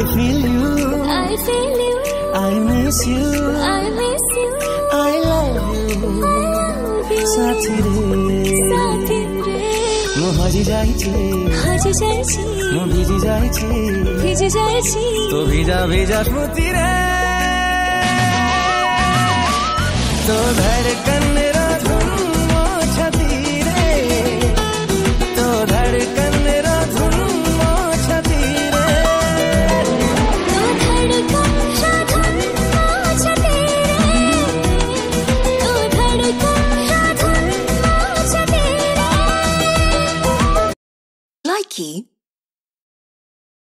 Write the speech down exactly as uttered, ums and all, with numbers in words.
I feel you, I feel you, I miss you, I miss you, I love you, I love you, साथी रे, साथी रे, म हजी जाइछे, हजी जाइछे, म भिजी जाइछे, भिजी जाइछे, तो भिजा भिजा स्मृति रे, तो धड़कन